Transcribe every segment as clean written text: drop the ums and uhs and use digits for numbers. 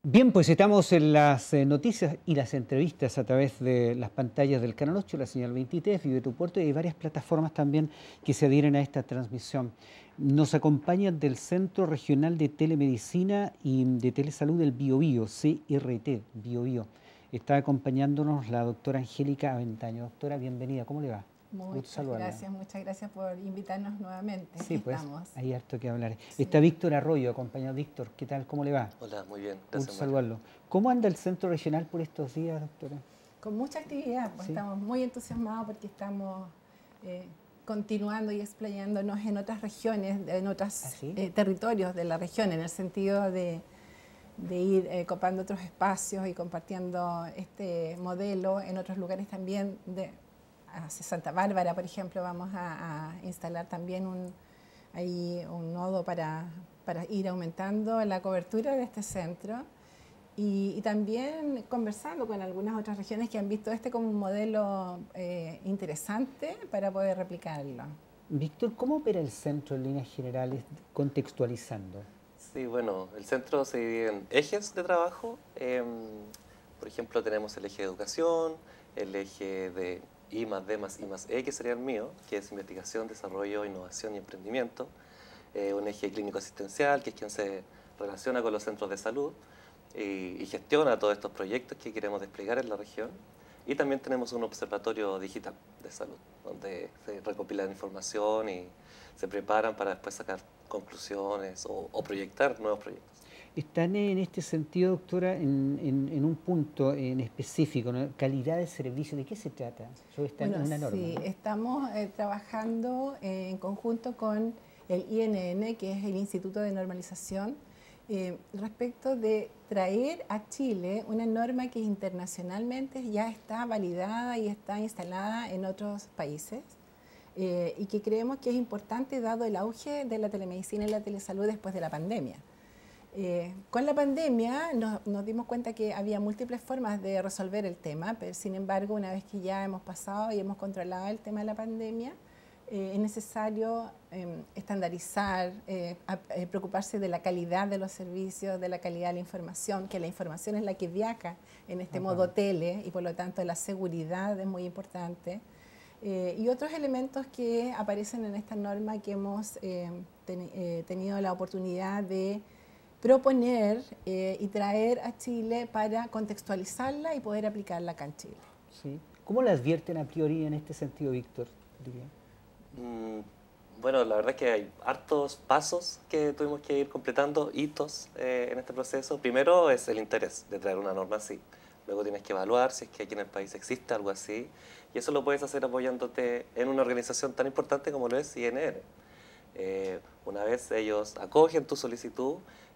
Bien, pues estamos en las noticias y las entrevistas a través de las pantallas del Canal 8, la señal 23, Vive tu Puerto, y hay varias plataformas también que se adhieren a esta transmisión. Nos acompañan del Centro Regional de Telemedicina y de Telesalud del Biobío, CRT, Biobío. Está acompañándonos la doctora Angélica Aventaño. Doctora, bienvenida, ¿cómo le va? Muchas gracias por invitarnos nuevamente. Sí, Aquí pues estamos. hay harto que hablar. Sí. Está Víctor Arroyo, acompañado. Víctor, ¿qué tal? ¿Cómo le va? Hola, muy bien, Gusto gracias. saludarlo. ¿Cómo anda el centro regional por estos días, doctora? Con mucha actividad, pues Sí. estamos muy entusiasmados porque estamos continuando y explayándonos en otras regiones, en otros ¿Sí? territorios de la región, en el sentido de ir copando otros espacios y compartiendo este modelo en otros lugares también. Hacia Santa Bárbara, por ejemplo, vamos a instalar también un nodo para ir aumentando la cobertura de este centro y también conversando con algunas otras regiones que han visto este como un modelo interesante para poder replicarlo. Víctor, ¿cómo opera el centro en líneas generales, contextualizando? Sí, bueno, el centro se divide en ejes de trabajo. Por ejemplo, tenemos el eje de educación, el eje de I+D+I+E, que sería el mío, que es investigación, desarrollo, innovación y emprendimiento. Un eje clínico asistencial, que es quien se relaciona con los centros de salud y gestiona todos estos proyectos que queremos desplegar en la región. Y también tenemos un observatorio digital de salud, donde se recopilan información y se preparan para después sacar conclusiones o proyectar nuevos proyectos. Están en este sentido, doctora, en un punto en específico, ¿no? Calidad de servicio, ¿de qué se trata? Eso está en una norma. Sí, ¿no? estamos trabajando en conjunto con el INN, que es el Instituto de Normalización, respecto de traer a Chile una norma que internacionalmente ya está validada y está instalada en otros países y que creemos que es importante dado el auge de la telemedicina y la telesalud después de la pandemia. Con la pandemia nos dimos cuenta que había múltiples formas de resolver el tema, pero sin embargo, una vez que ya hemos pasado y hemos controlado el tema de la pandemia, es necesario estandarizar, preocuparse de la calidad de los servicios, de la calidad de la información, que la información es la que viaja en este modo tele y por lo tanto la seguridad es muy importante. Y otros elementos que aparecen en esta norma que hemos tenido la oportunidad de proponer y traer a Chile para contextualizarla y poder aplicarla acá en Chile. Sí. ¿Cómo la advierten a priori en este sentido, Víctor? Bueno, la verdad es que hay hartos pasos que tuvimos que ir completando, hitos en este proceso. Primero es el interés de traer una norma así. Luego tienes que evaluar si es que aquí en el país existe algo así. Y eso lo puedes hacer apoyándote en una organización tan importante como lo es INN. Una vez ellos acogen tu solicitud,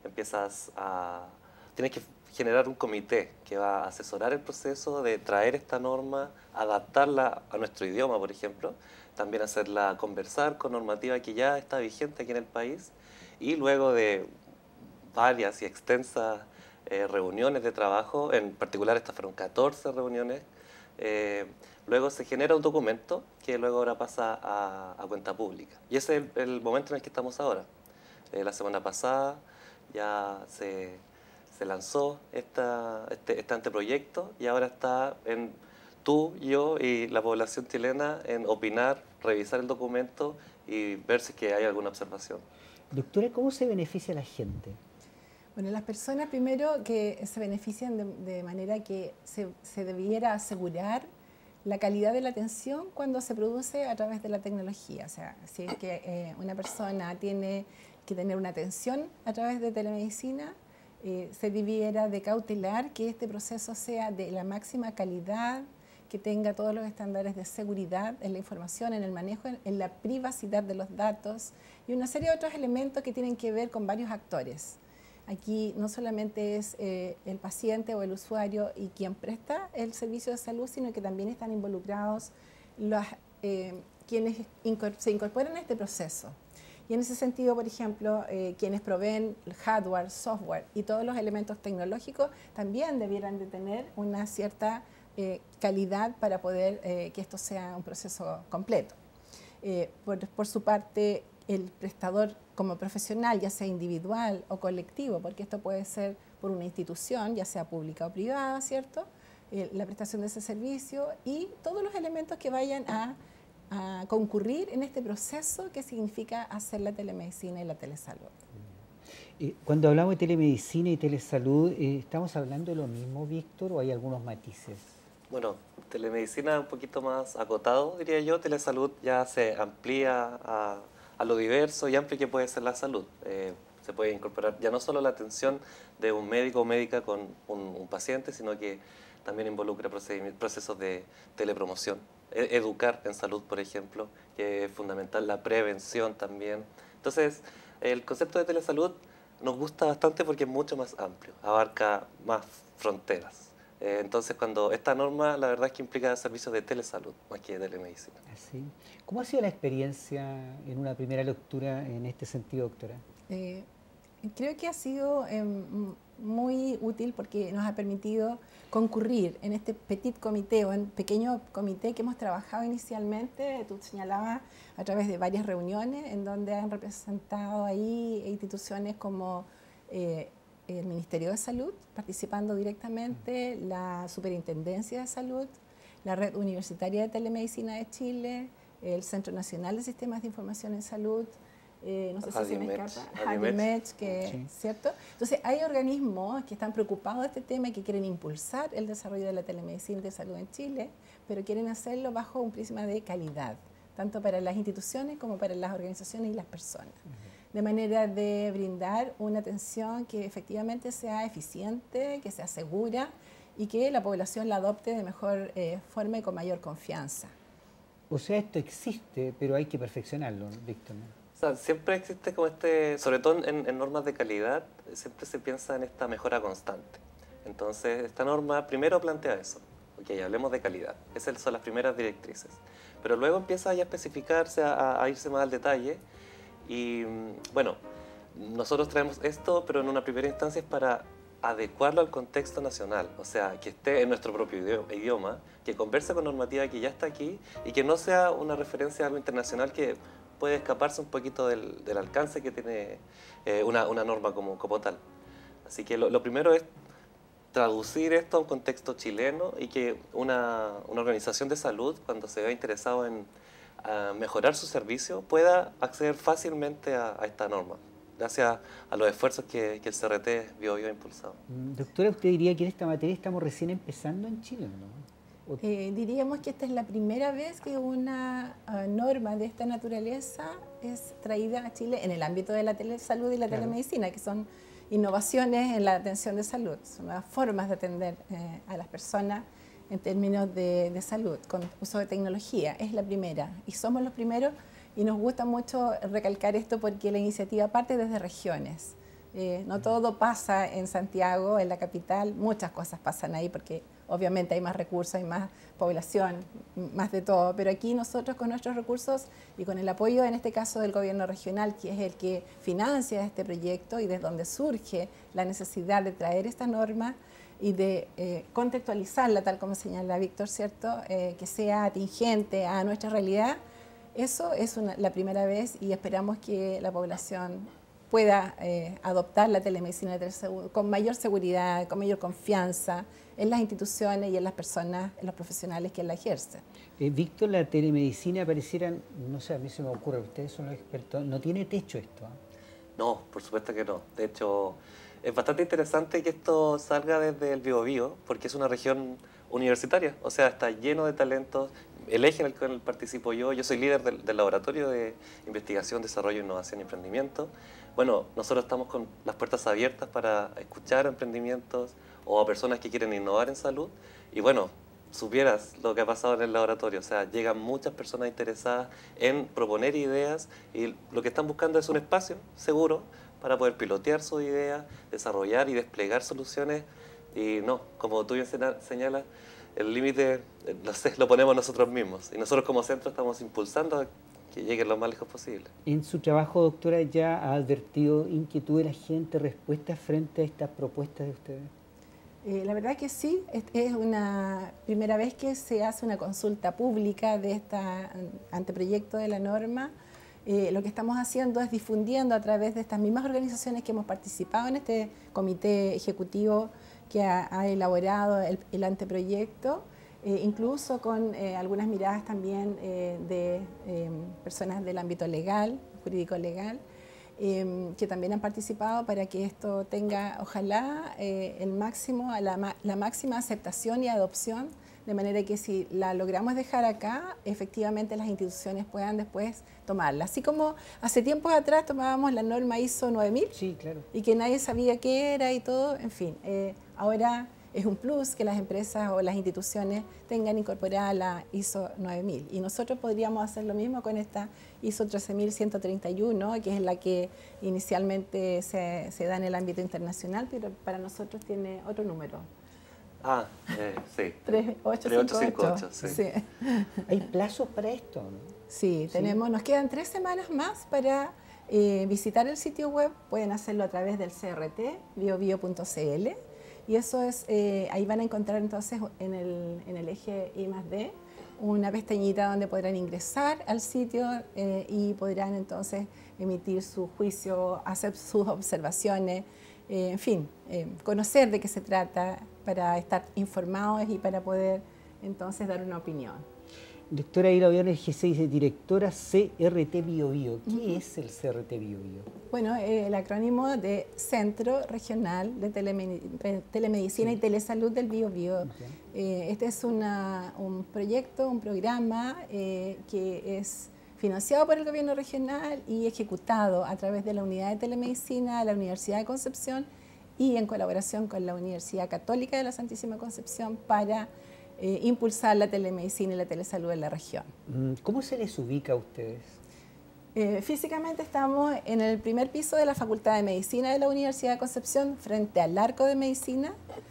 tienes que generar un comité que va a asesorar el proceso de traer esta norma, adaptarla a nuestro idioma, por ejemplo, también hacerla conversar con normativa que ya está vigente aquí en el país y luego de varias y extensas reuniones de trabajo, en particular estas fueron 14 reuniones, luego se genera un documento que luego ahora pasa a cuenta pública. Y ese es el momento en el que estamos ahora. La semana pasada ya se lanzó este anteproyecto y ahora está en tú, yo y la población chilena en opinar, revisar el documento y ver si es que hay alguna observación. Doctora, ¿cómo se beneficia a la gente? Bueno, las personas primero que se benefician de manera que se debiera asegurar la calidad de la atención cuando se produce a través de la tecnología. O sea, si es que una persona tiene que tener una atención a través de telemedicina, se debiera de cautelar que este proceso sea de la máxima calidad, que tenga todos los estándares de seguridad en la información, en el manejo, en la privacidad de los datos y una serie de otros elementos que tienen que ver con varios actores. Aquí no solamente es el paciente o el usuario y quien presta el servicio de salud, sino que también están involucrados quienes se incorporan a este proceso. Y en ese sentido, por ejemplo, quienes proveen hardware, software y todos los elementos tecnológicos también debieran de tener una cierta calidad para poder que esto sea un proceso completo. Por su parte, el prestador como profesional, ya sea individual o colectivo, porque esto puede ser por una institución, ya sea pública o privada, ¿cierto? La prestación de ese servicio y todos los elementos que vayan a concurrir en este proceso que significa hacer la telemedicina y la telesalud. Cuando hablamos de telemedicina y telesalud, ¿estamos hablando de lo mismo, Víctor, o hay algunos matices? Bueno, telemedicina un poquito más acotado, diría yo. Telesalud ya se amplía a lo diverso y amplio que puede ser la salud. Se puede incorporar ya no solo la atención de un médico o médica con un paciente, sino que también involucra procesos de telepromoción. Educar en salud, por ejemplo, que es fundamental, la prevención también. Entonces, el concepto de telesalud nos gusta bastante porque es mucho más amplio, abarca más fronteras. Entonces, cuando esta norma, la verdad es que implica servicios de telesalud más que de telemedicina. Así. ¿Cómo ha sido la experiencia en una primera lectura en este sentido, doctora? Creo que ha sido muy útil porque nos ha permitido concurrir en este petit comité o en pequeño comité que hemos trabajado inicialmente, tú señalabas, a través de varias reuniones en donde han representado ahí instituciones como el Ministerio de Salud, participando directamente, la Superintendencia de Salud, la Red Universitaria de Telemedicina de Chile, el Centro Nacional de Sistemas de Información en Salud, no sé si se me escapa, Hadimech, que sí. ¿Cierto? Entonces hay organismos que están preocupados de este tema y que quieren impulsar el desarrollo de la telemedicina de salud en Chile, pero quieren hacerlo bajo un prisma de calidad, tanto para las instituciones como para las organizaciones y las personas, de manera de brindar una atención que efectivamente sea eficiente, que sea segura y que la población la adopte de mejor forma y con mayor confianza. O sea, esto existe, pero hay que perfeccionarlo, Víctor, ¿no? O sea, siempre existe como sobre todo en normas de calidad, siempre se piensa en esta mejora constante. Entonces, esta norma primero plantea eso. Ok, hablemos de calidad. Esas son las primeras directrices. Pero luego empieza ya a especificarse, a irse más al detalle. Y bueno, nosotros traemos esto, pero en una primera instancia es para adecuarlo al contexto nacional. O sea, que esté en nuestro propio idioma, que converse con normativa que ya está aquí y que no sea una referencia a algo internacional que puede escaparse un poquito del alcance que tiene una norma como tal. Así que lo primero es traducir esto a un contexto chileno y que una organización de salud, cuando se vea interesado en mejorar su servicio, pueda acceder fácilmente a esta norma, gracias a los esfuerzos que el CRT Bio ha impulsado. Doctora, ¿usted diría que en esta materia estamos recién empezando en Chile, no? Diríamos que esta es la primera vez que una norma de esta naturaleza es traída a Chile en el ámbito de la telesalud y la telemedicina, que son innovaciones en la atención de salud, son nuevas formas de atender a las personas en términos de salud, con uso de tecnología. Es la primera y somos los primeros y nos gusta mucho recalcar esto porque la iniciativa parte desde regiones. No todo pasa en Santiago, en la capital, muchas cosas pasan ahí porque obviamente hay más recursos, hay más población, más de todo, pero aquí nosotros con nuestros recursos y con el apoyo en este caso del gobierno regional, que es el que financia este proyecto y desde donde surge la necesidad de traer esta norma y de contextualizarla, tal como señala Víctor, ¿cierto? Que sea atingente a nuestra realidad, eso es la primera vez y esperamos que la población pueda adoptar la telemedicina con mayor seguridad, con mayor confianza en las instituciones y en las personas, en los profesionales que la ejercen. Víctor, la telemedicina pareciera, no sé, a mí se me ocurre, ustedes son los expertos, no tiene techo esto, ¿eh? No, por supuesto que no. De hecho, es bastante interesante que esto salga desde el Biobío, porque es una región universitaria, o sea, está lleno de talentos. El eje en el cual participo yo soy líder del laboratorio de investigación, desarrollo, innovación y emprendimiento. Bueno, nosotros estamos con las puertas abiertas para escuchar emprendimientos o a personas que quieren innovar en salud. Y bueno, supieras lo que ha pasado en el laboratorio, o sea, llegan muchas personas interesadas en proponer ideas y lo que están buscando es un espacio seguro para poder pilotear sus ideas, desarrollar y desplegar soluciones. Y no, como tú bien señalas, el límite lo ponemos nosotros mismos y nosotros como centro estamos impulsando a que lleguen lo más lejos posible. En su trabajo, doctora, ¿ya ha advertido inquietud de la gente, respuestas frente a estas propuestas de ustedes? La verdad que sí, es una primera vez que se hace una consulta pública de este anteproyecto de la norma lo que estamos haciendo es difundiendo a través de estas mismas organizaciones que hemos participado en este comité ejecutivo que ha elaborado el anteproyecto, incluso con algunas miradas también de personas del ámbito legal, jurídico legal, que también han participado para que esto tenga, ojalá, la máxima aceptación y adopción, de manera que si la logramos dejar acá, efectivamente las instituciones puedan después tomarla. Así como hace tiempos atrás tomábamos la norma ISO 9000, sí, claro, y que nadie sabía qué era y todo, en fin. Ahora es un plus que las empresas o las instituciones tengan incorporada la ISO 9000. Y nosotros podríamos hacer lo mismo con esta ISO 13131, que es la que inicialmente se da en el ámbito internacional, pero para nosotros tiene otro número. Sí. 3858. Sí. Sí. ¿Hay plazos para esto, no? Sí, nos quedan 3 semanas más para visitar el sitio web. Pueden hacerlo a través del CRT, biobio.cl. Y eso es, ahí van a encontrar entonces en el eje I+D una pestañita donde podrán ingresar al sitio y podrán entonces emitir su juicio, hacer sus observaciones, en fin, conocer de qué se trata para estar informados y para poder entonces dar una opinión. Doctora Aida Briones, G6, directora CRT Biobio. ¿Qué es el CRT Biobio? Bueno, el acrónimo de Centro Regional de Telemedicina y Telesalud del Biobio. Este es un proyecto, un programa que es financiado por el gobierno regional y ejecutado a través de la Unidad de Telemedicina de la Universidad de Concepción y en colaboración con la Universidad Católica de la Santísima Concepción para impulsar la telemedicina y la telesalud en la región. ¿Cómo se les ubica a ustedes? Físicamente estamos en el primer piso de la Facultad de Medicina de la Universidad de Concepción, frente al Arco de Medicina,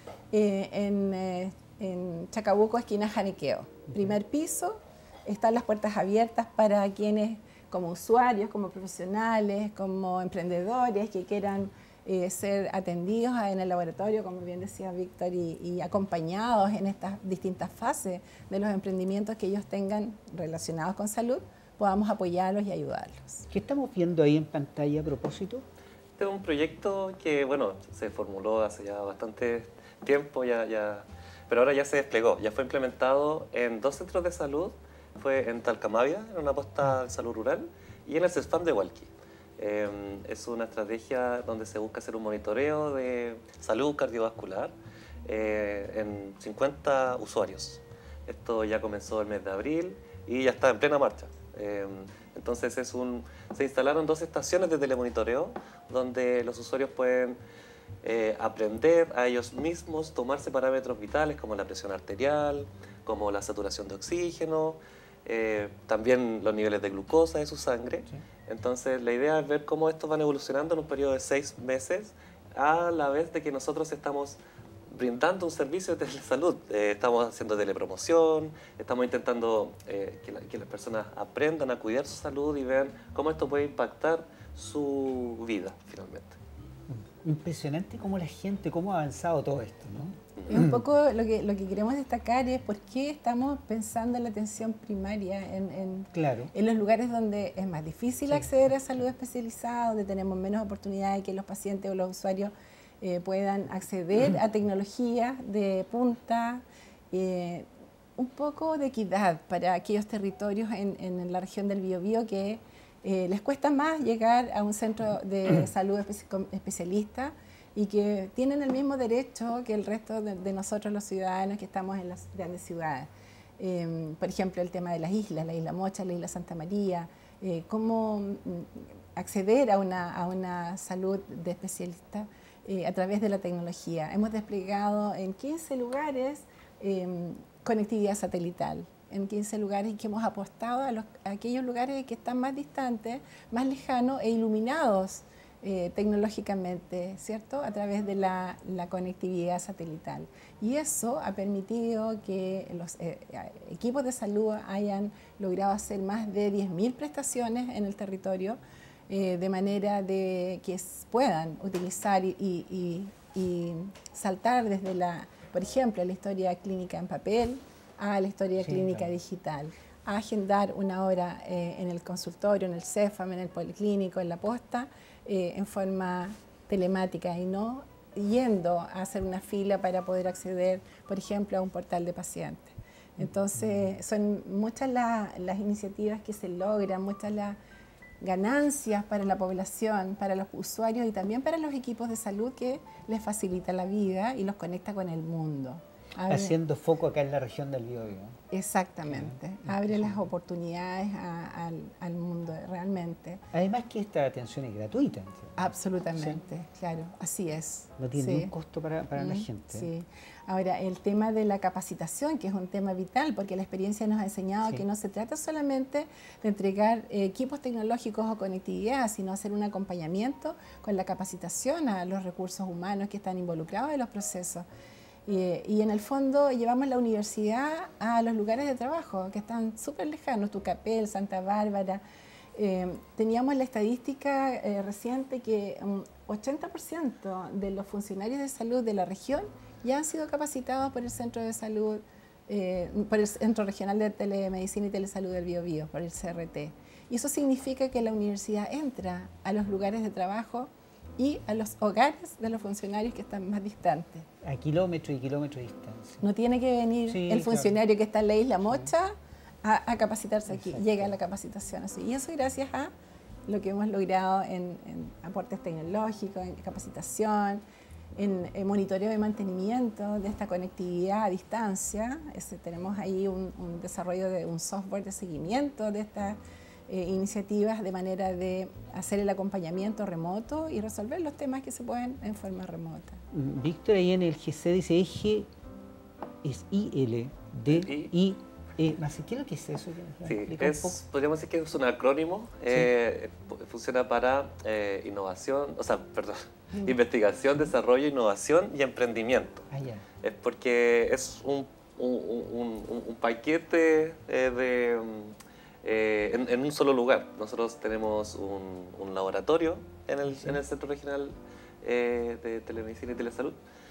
en Chacabuco, esquina Janiqueo. Primer piso, están las puertas abiertas para quienes, como usuarios, como profesionales, como emprendedores que quieran ser atendidos en el laboratorio, como bien decía Víctor, y acompañados en estas distintas fases de los emprendimientos que ellos tengan relacionados con salud, podamos apoyarlos y ayudarlos. ¿Qué estamos viendo ahí en pantalla a propósito? Este es un proyecto que, bueno, se formuló hace ya bastante tiempo, pero ahora ya se desplegó, ya fue implementado en 2 centros de salud, fue en Talcamavia, en una posta de salud rural, y en el CESFAM de Hualqui. Es una estrategia donde se busca hacer un monitoreo de salud cardiovascular en 50 usuarios. Esto ya comenzó el mes de abril y ya está en plena marcha. Entonces se instalaron 2 estaciones de telemonitoreo donde los usuarios pueden aprender a ellos mismos, tomarse parámetros vitales como la presión arterial, como la saturación de oxígeno, también los niveles de glucosa de su sangre. Sí. Entonces la idea es ver cómo estos van evolucionando en un periodo de 6 meses, a la vez de que nosotros estamos brindando un servicio de telesalud. Estamos haciendo telepromoción, estamos intentando que las personas aprendan a cuidar su salud y vean cómo esto puede impactar su vida finalmente. Impresionante cómo la gente, cómo ha avanzado todo esto, ¿no? Y un poco lo que queremos destacar es por qué estamos pensando en la atención primaria, en los lugares donde es más difícil acceder a salud especializada, donde tenemos menos oportunidades que los pacientes o los usuarios puedan acceder a tecnologías de punta, un poco de equidad para aquellos territorios en la región del Biobío que les cuesta más llegar a un centro de salud especialista y que tienen el mismo derecho que el resto de nosotros los ciudadanos que estamos en las grandes ciudades. Por ejemplo, el tema de las islas, la isla Mocha, la isla Santa María, cómo acceder a una salud de especialista a través de la tecnología. Hemos desplegado en 15 lugares conectividad satelital, en 15 lugares y que hemos apostado a aquellos lugares que están más distantes, más lejanos e iluminados tecnológicamente, ¿cierto? A través de la conectividad satelital. Y eso ha permitido que los equipos de salud hayan logrado hacer más de 10.000 prestaciones en el territorio, de manera de que puedan utilizar y saltar desde por ejemplo, la historia clínica en papel a la historia clínica digital, a agendar una hora en el consultorio, en el CEFAM, en el policlínico, en la posta, en forma telemática y no yendo a hacer una fila para poder acceder, por ejemplo, a un portal de pacientes. Entonces, son muchas las iniciativas que se logran, muchas las ganancias para la población, para los usuarios y también para los equipos de salud que les facilita la vida y los conecta con el mundo. Haciendo foco acá en la región del Biobío. Exactamente, abre las oportunidades al mundo realmente. Además que esta atención es gratuita. ¿Entiendes? Absolutamente, sí. Claro, así es. No tiene ningún costo para la gente. Sí. Ahora, el tema de la capacitación, que es un tema vital, porque la experiencia nos ha enseñado que no se trata solamente de entregar equipos tecnológicos o conectividad, sino hacer un acompañamiento con la capacitación a los recursos humanos que están involucrados en los procesos. Y en el fondo llevamos la universidad a los lugares de trabajo que están súper lejanos, Tucapel, Santa Bárbara. Teníamos la estadística reciente que 80% de los funcionarios de salud de la región ya han sido capacitados por el Centro de Salud, por el Centro Regional de Telemedicina y Telesalud del Biobío, por el CRT. Y eso significa que la universidad entra a los lugares de trabajo y a los hogares de los funcionarios que están más distantes. A kilómetros y kilómetros de distancia. No tiene que venir el funcionario que está en la Isla Mocha a capacitarse aquí. Llega a la capacitación así. Y eso gracias a lo que hemos logrado en aportes tecnológicos, en capacitación, en monitoreo y mantenimiento de esta conectividad a distancia. Tenemos ahí un desarrollo de un software de seguimiento de estas iniciativas de manera de hacer el acompañamiento remoto y resolver los temas que se pueden en forma remota. Víctor, ahí en el GC dice eje, es IL, D, I, E. ¿Qué es lo que es eso? Sí, podríamos decir que es un acrónimo, funciona para investigación, desarrollo, innovación y emprendimiento. Es porque es un paquete en un solo lugar. Nosotros tenemos un laboratorio en el Centro Regional de Telemedicina y Telesalud,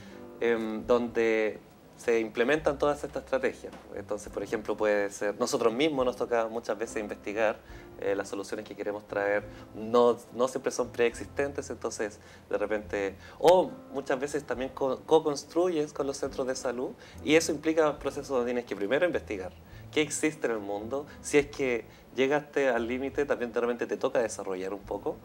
donde se implementan todas estas estrategias. Entonces, por ejemplo, puede ser, nosotros mismos nos toca muchas veces investigar las soluciones que queremos traer, no siempre son preexistentes, entonces de repente, o muchas veces también co-construyes con los centros de salud y eso implica procesos donde tienes que primero investigar qué existe en el mundo, si es que llegaste al límite, también de repente te toca desarrollar un poco.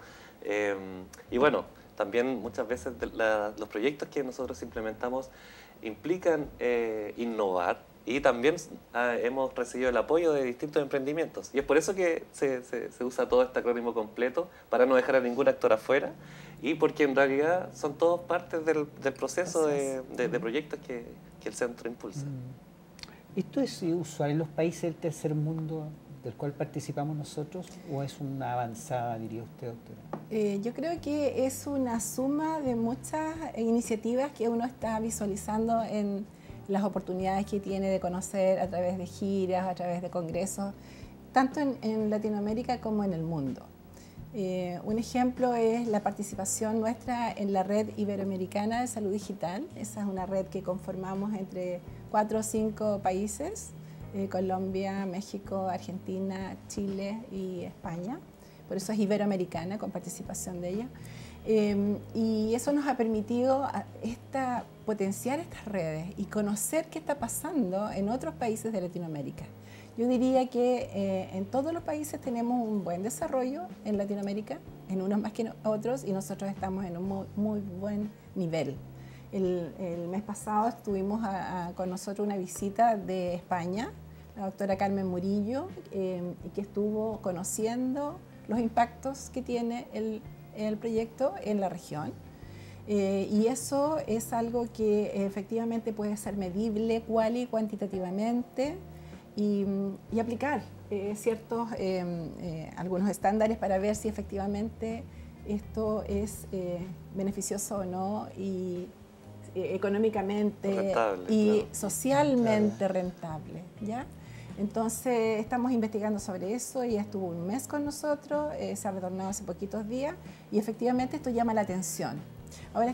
Y bueno, también muchas veces los proyectos que nosotros implementamos implican innovar y también hemos recibido el apoyo de distintos emprendimientos. Y es por eso que se usa todo este acrónimo completo, para no dejar a ningún actor afuera y porque en realidad son todos partes del proceso de proyectos que el centro impulsa. ¿Esto es usual en los países del tercer mundo del cual participamos nosotros o es una avanzada, diría usted, doctora? Yo creo que es una suma de muchas iniciativas que uno está visualizando en las oportunidades que tiene de conocer a través de giras, a través de congresos, tanto en Latinoamérica como en el mundo. Un ejemplo es la participación nuestra en la Red Iberoamericana de Salud Digital. Esa es una red que conformamos entre 4 o 5 países, Colombia, México, Argentina, Chile y España. Por eso es iberoamericana, con participación de ella. Y eso nos ha permitido potenciar estas redes y conocer qué está pasando en otros países de Latinoamérica. Yo diría que en todos los países tenemos un buen desarrollo en Latinoamérica, en unos más que en otros, y nosotros estamos en un muy buen nivel. El mes pasado tuvimos con nosotros una visita de España, la doctora Carmen Murillo, que estuvo conociendo los impactos que tiene el proyecto en la región. Y eso es algo que efectivamente puede ser medible cuantitativamente y aplicar algunos estándares para ver si efectivamente esto es beneficioso o no y económicamente rentable, y socialmente rentable, ¿ya? Entonces estamos investigando sobre eso, ella estuvo un mes con nosotros, se ha retornado hace poquitos días y efectivamente esto llama la atención. Ahora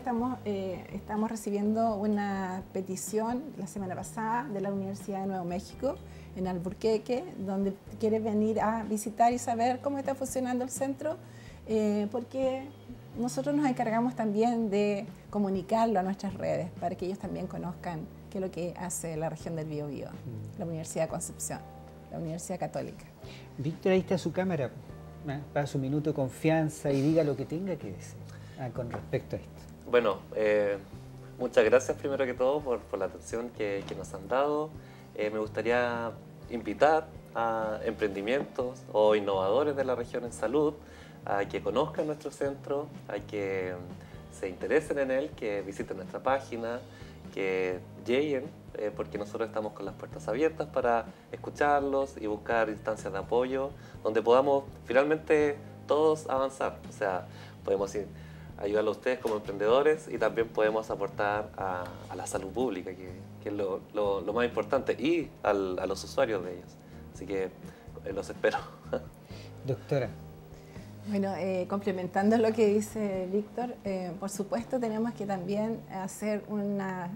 estamos recibiendo una petición la semana pasada de la Universidad de Nuevo México, en Alburquerque, donde quieres venir a visitar y saber cómo está funcionando el centro, porque nosotros nos encargamos también de comunicarlo a nuestras redes para que ellos también conozcan qué es lo que hace la región del Biobío, la Universidad de Concepción, la Universidad Católica. Víctor, ahí está su cámara, para su minuto de confianza y diga lo que tenga que decir con respecto a esto. Bueno, muchas gracias primero que todo por la atención que nos han dado. Me gustaría invitar a emprendimientos o innovadores de la región en salud a que conozcan nuestro centro, a que se interesen en él, que visiten nuestra página, que lleguen, porque nosotros estamos con las puertas abiertas para escucharlos y buscar instancias de apoyo donde podamos finalmente todos avanzar. O sea, podemos ayudarlos a ustedes como emprendedores y también podemos aportar a la salud pública, que es lo más importante, y a los usuarios de ellos. Así que los espero. Doctora. Bueno, complementando lo que dice Víctor, por supuesto tenemos que también hacer una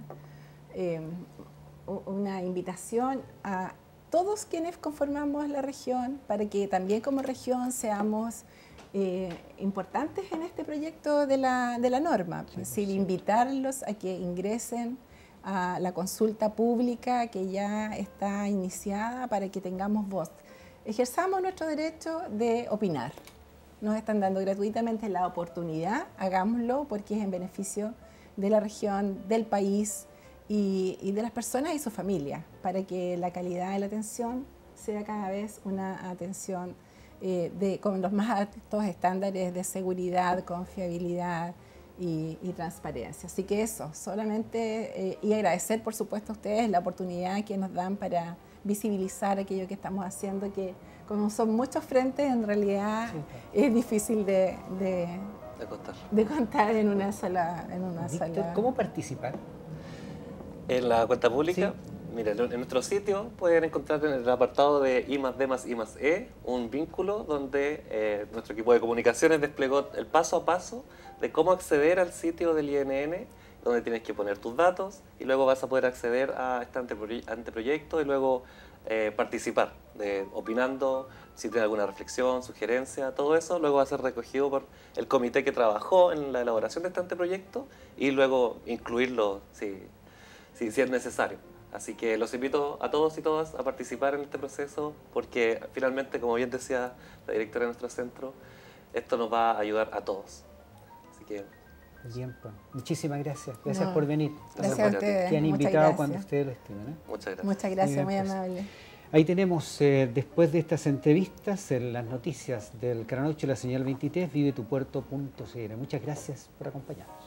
invitación a todos quienes conformamos la región para que también como región seamos importantes en este proyecto de la norma. Es decir, invitarlos a que ingresen a la consulta pública que ya está iniciada para que tengamos voz. Ejerzamos nuestro derecho de opinar. Nos están dando gratuitamente la oportunidad, hagámoslo porque es en beneficio de la región, del país y de las personas y su familia, para que la calidad de la atención sea cada vez una atención con los más altos estándares de seguridad, confiabilidad y transparencia. Así que eso, solamente, y agradecer por supuesto a ustedes la oportunidad que nos dan para visibilizar aquello que estamos haciendo, que como son muchos frentes, en realidad es difícil de contar en una sola. Víctor, ¿cómo participar? En la cuenta pública, sí. Mira, en nuestro sitio pueden encontrar en el apartado de I+D+I+E un vínculo donde nuestro equipo de comunicaciones desplegó el paso a paso de cómo acceder al sitio del INN, donde tienes que poner tus datos y luego vas a poder acceder a este anteproyecto y luego participar, opinando, si tienes alguna reflexión, sugerencia, todo eso luego va a ser recogido por el comité que trabajó en la elaboración de este anteproyecto y luego incluirlo si es necesario. Así que los invito a todos y todas a participar en este proceso porque finalmente, como bien decía la directora de nuestro centro, esto nos va a ayudar a todos. Así que... Bien, pues. Muchísimas gracias. Gracias por venir. Gracias a ustedes. Que han invitado cuando ustedes lo estimen. Muchas gracias. Muchas gracias, muy amable. Ahí tenemos, después de estas entrevistas, las noticias del Canal 8 y la señal 23, vivetupuerto.cl. Muchas gracias por acompañarnos.